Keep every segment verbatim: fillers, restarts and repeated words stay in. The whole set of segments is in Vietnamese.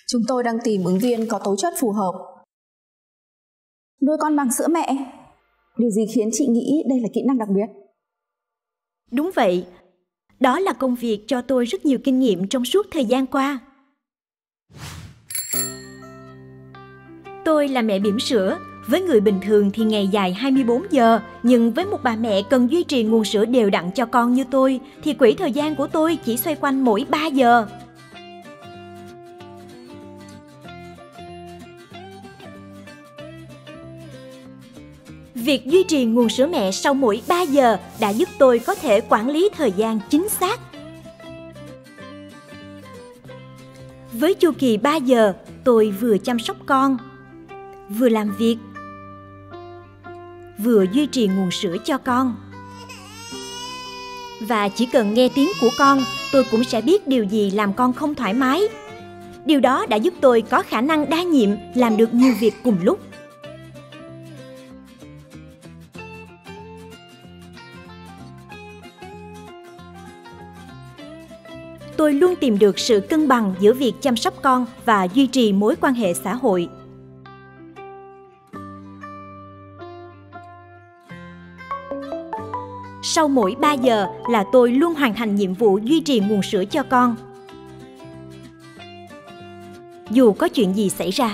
Chúng tôi đang tìm ứng viên có tố chất phù hợp. Nuôi con bằng sữa mẹ. Điều gì khiến chị nghĩ đây là kỹ năng đặc biệt? Đúng vậy. Đó là công việc cho tôi rất nhiều kinh nghiệm trong suốt thời gian qua. Tôi là mẹ bỉm sữa. Với người bình thường thì ngày dài hai mươi bốn giờ, nhưng với một bà mẹ cần duy trì nguồn sữa đều đặn cho con như tôi, thì quỹ thời gian của tôi chỉ xoay quanh mỗi ba giờ. Việc duy trì nguồn sữa mẹ sau mỗi ba giờ đã giúp tôi có thể quản lý thời gian chính xác. Với chu kỳ ba giờ, tôi vừa chăm sóc con, vừa làm việc, vừa duy trì nguồn sữa cho con. Và chỉ cần nghe tiếng của con, tôi cũng sẽ biết điều gì làm con không thoải mái. Điều đó đã giúp tôi có khả năng đa nhiệm, làm được nhiều việc cùng lúc. Tôi luôn tìm được sự cân bằng giữa việc chăm sóc con và duy trì mối quan hệ xã hội. Sau mỗi ba giờ là tôi luôn hoàn thành nhiệm vụ duy trì nguồn sữa cho con. Dù có chuyện gì xảy ra.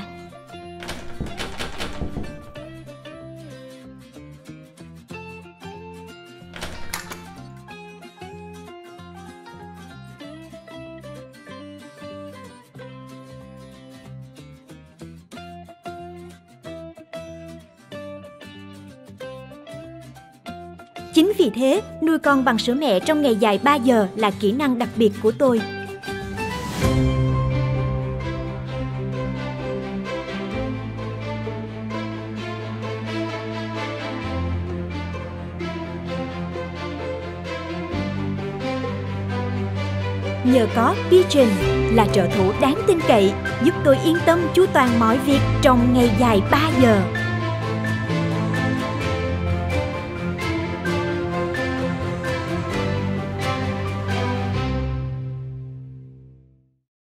Chính vì thế, nuôi con bằng sữa mẹ trong ngày dài ba giờ là kỹ năng đặc biệt của tôi. Nhờ có Pigeon là trợ thủ đáng tin cậy, giúp tôi yên tâm chu toàn mọi việc trong ngày dài ba giờ.